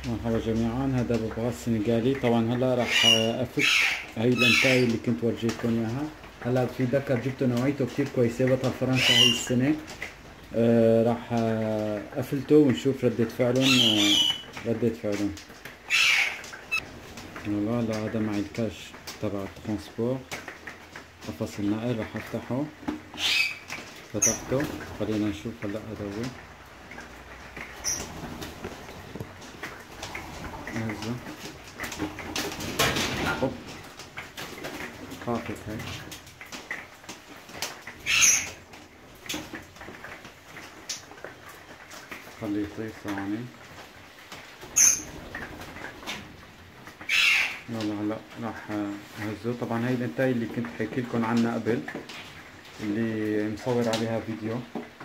مرحبا جميعا، هذا ببغاء السنغالي. طبعا هلا راح افك هاي الانتاي اللي كنت ورجيتكم اياها. هلا في ذكر جبته نوعيته كتير كويسه، بطل فرنسا هاي السنه. راح افلته ونشوف ردة فعلهم. ردة فعلهم والله. هلا هذا معي الكاش تبع الترانسبور، قفص النقل. راح افتحه، فتحته. خلينا نشوف هلا. هذا هو. نزل. اوب، خافت هاي. خليه يطير ثواني. يلا هلا راح اهزه. طبعا هاي الانتاي اللي كنت حكي لكم عنها قبل، اللي مصور عليها فيديو.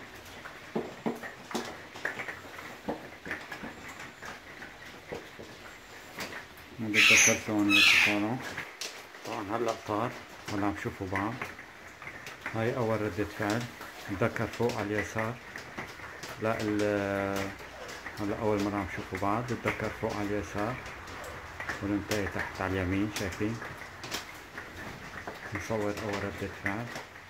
ما بتذكر ثواني بس طالع. طبعا هلا طار. هلا عم شوفوا بعض. هاي اول ردة فعل. بتذكر فوق على اليسار. لا هلا اول مرة عم شوفوا بعض. بتذكر فوق على اليسار والانتاي تحت على اليمين. شايفين؟ نصور اول ردة فعل.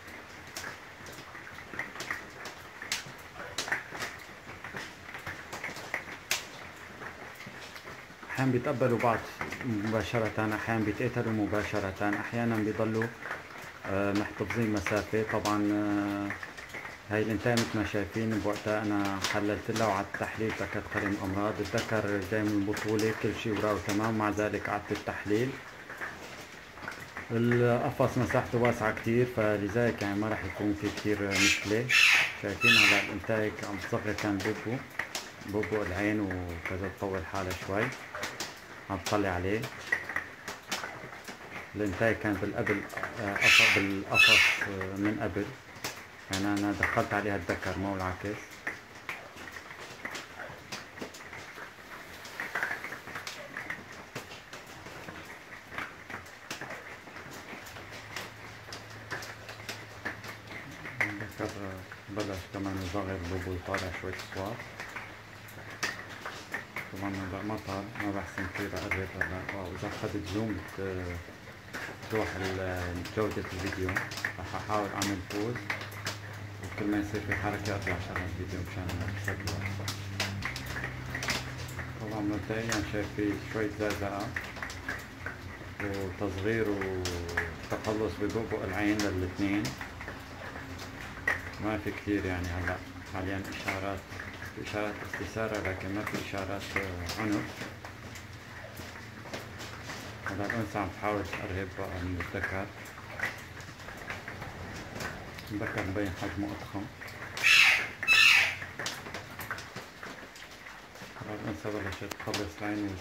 احيانا بيتقبلوا بعض مباشرة، احيانا بيتقتلوا مباشرة، احيانا بيضلوا محتفظين مسافة. طبعا هاي الانتاي مثل ما شايفين بوقتها انا حللت لها وعدت التحليل، تأكدت خالي من الامراض. بتذكر جاي من البطولة كل شيء وراه تمام، مع ذلك عدت التحليل. القفص مساحته واسعة كتير، فلذلك يعني ما راح يكون في كتير مشكلة. شايفين هلا الانتاي عم تصغر، كان بوبو العين وكذا، تطول حالها شوي. عم تطلع عليه. الانتاي كان بالقبل بالقفص من قبل، يعني انا دخلت عليها الذكر مو العكس. الذكر بلش كمان يصغر، بوبو يطالع شوي اصوات. طبعا هلا ما طار، ما بحسن كثير اقرب هلا. واذا اخذت زوم تروح جودة الفيديو. راح احاول اعمل بوز، وكل ما يصير في حركة اطلع شغل الفيديو مشان اسجله احسن. طبعا مبدئيا شايف في شوية زعزعة وتصغير وتقلص ببؤبؤ العين للاثنين. ما في كثير يعني هلا حاليا اشارات، في اشارات استثارة لكن ما في اشارات عنف. هلا الانثى عم تحاول تقرب بقى من الذكر. الذكر مبين حجمه اضخم. هلا الانثى بلشت تخلص العين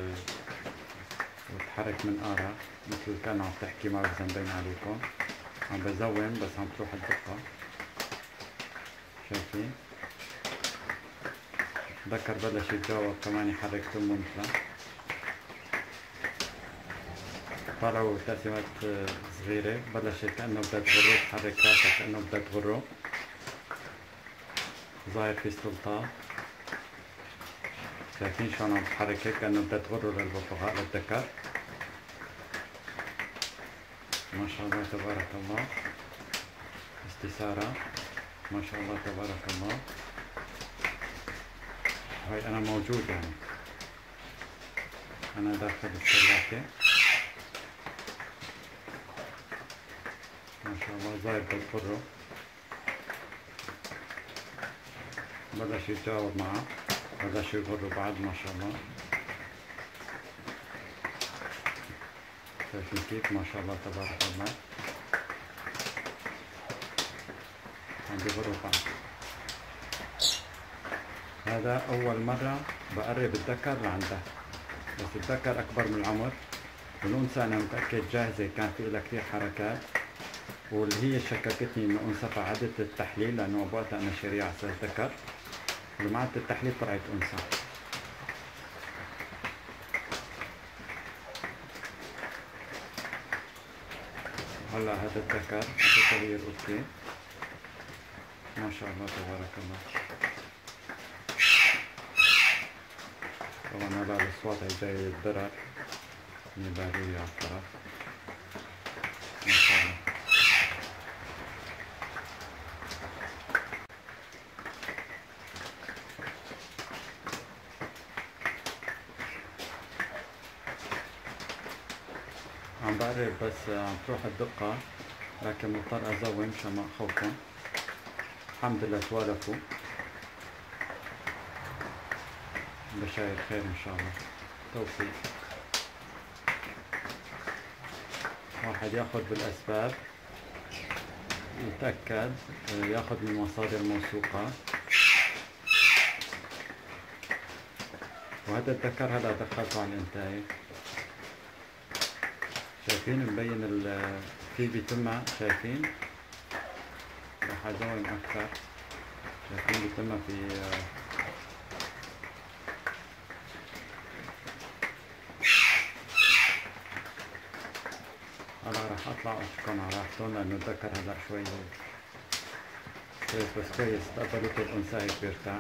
وتحرك من قارة، مثل كان عم تحكي. ما بعرف اذا مبين عليكم، عم بزوم بس عم تروح الدقة. شايفين؟ الذكر بلش يتجاوب كمان، يحرك تمه مثله. طلعوا تقسيمات صغيرة، بلشت كأنه بدها تغره، تحرك راسها كأنه بدها تغره. ظاهر في استلطاف. شايفين شلون عم تحرك هيك كأنه بدها تغره للببغاء للذكر. ما شاء الله تبارك الله. استثارة ما شاء الله تبارك الله. هاي أنا موجود يعني، أنا داخل السلاكة. ما شاء الله ظاهر بالقرة. بلش يتجاوب معه، بلش يغروا بعد. ما شاء الله شايفين كيف؟ ما شاء الله تبارك الله. عم بيغروا بعض. هذا أول مرة بقرب الذكر لعنده، بس الذكر أكبر من العمر. والأنثى أنا متأكد جاهزة، كان في لها كثير حركات، واللي هي شككتني إنه أنثى، فعدت التحليل لأنه بوقتها أنا شاريها على أساس ذكر. ولما عدت التحليل طلعت أنثى. هلا هذا الذكر أعطيته هي الأوكي. ما شاء الله تبارك الله. طبعا هلا الأصوات هي جاي الدرر نبالية على الطرف ما شاء الله. عم بقرب بس عم تروح الدقة، لكن مضطر أزوم مشان ما أخوفهم. الحمد لله توالفوا، بشاير خير إن شاء الله، توفيق. واحد ياخد بالأسباب، يتأكد، ياخد من مصادر موثوقة. وهذا الذكر هلا دخلته على الانتاج، شايفين مبين في بيتمها، شايفين؟ راح أزوم أكثر، شايفين بيتمها في هلا راح أطلع أشكن على راحتهم، لأنه الذكر هلا شوي كويس، بس كويس تقبلته الأنثى هيك بيرتاح.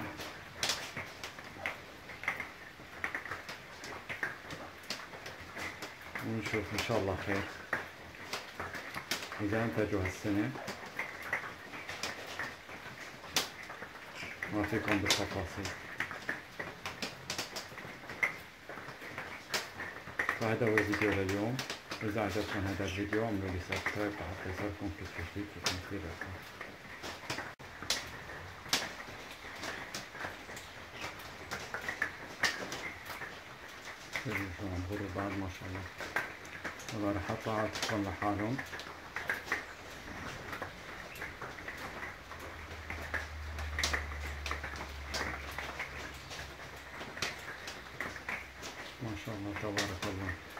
ونشوف إن شاء الله خير إذا أنتجوا هالسنة. ما فيكم بالتفاصيل. فهذا هو الفيديو لليوم. إذا عجبكم هذا الفيديو اعملوا لي سبسكرايب لحتى يصلكم كل جديد في تنزيل الأخبار. شو عم بقولوا بعد ما شاء الله. هلا رح أطلع أتكلم لحالهم. ما شاء الله تبارك الله.